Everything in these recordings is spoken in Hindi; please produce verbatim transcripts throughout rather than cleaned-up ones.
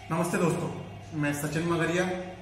नमस्ते दोस्तों, मैं सचिन मगरिया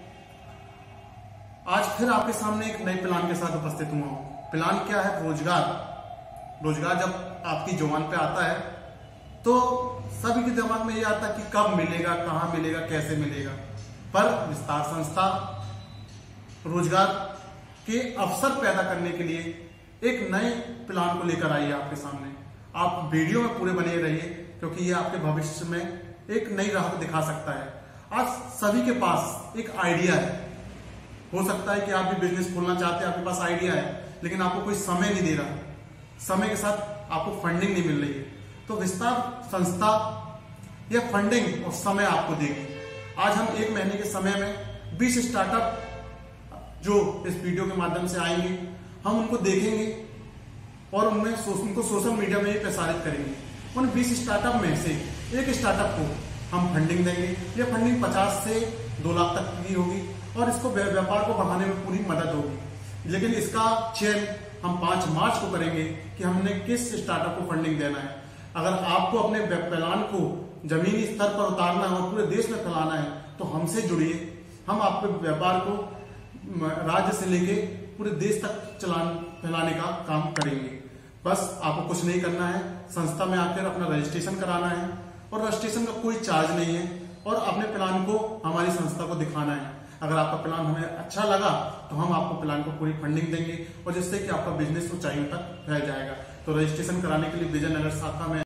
आज फिर आपके सामने एक नए प्लान के साथ उपस्थित हुआ हूँ। प्लान क्या है? रोजगार। रोजगार जब आपकी जुबान पे आता है तो सभी के दिमाग में ये आता है कि कब मिलेगा, कहाँ मिलेगा, कैसे मिलेगा। पर विस्तार संस्था रोजगार के अवसर पैदा करने के लिए एक नए प्लान को लेकर आई है आपके सामने। आप वीडियो में पूरे बने रहिए क्योंकि ये आपके भविष्य में एक नई राह दिखा सकता है। आज सभी के पास एक आइडिया है। हो सकता है कि आप भी बिजनेस खोलना चाहते हैं, आपके पास आइडिया है लेकिन आपको कोई समय नहीं दे रहा, समय के साथ आपको फंडिंग नहीं मिल रही है। तो विस्तार संस्था यह फंडिंग और समय आपको देगी। आज हम एक महीने के समय में बीस स्टार्टअप जो इस वीडियो के माध्यम से आएंगे, हम उनको देखेंगे और उनमें उनको सोशल मीडिया में ही प्रसारित करेंगे। उन बीस स्टार्टअप में से एक स्टार्टअप को हम फंडिंग देंगे। ये फंडिंग पचास से दो लाख तक की होगी और इसको व्यापार को बढ़ाने में पूरी मदद होगी। लेकिन इसका चयन हम पांच मार्च को करेंगे कि हमने किस स्टार्टअप को फंडिंग देना है। अगर आपको अपने प्लान को जमीनी स्तर पर उतारना है और पूरे देश में फैलाना है तो हमसे जुड़िए। हम आपके व्यापार को राज्य से लेके पूरे देश तक चलान फैलाने का काम करेंगे। बस आपको कुछ नहीं करना है, संस्था में आकर अपना रजिस्ट्रेशन कराना है और रजिस्ट्रेशन का कोई चार्ज नहीं है और अपने प्लान को हमारी संस्था को दिखाना है। अगर आपका प्लान हमें अच्छा लगा तो हम आपको प्लान को पूरी फंडिंग देंगे और जिससे कि आपका बिजनेस ऊंचाइयों तक फैल जाएगा। तो रजिस्ट्रेशन कराने के लिए विजयनगर शाखा में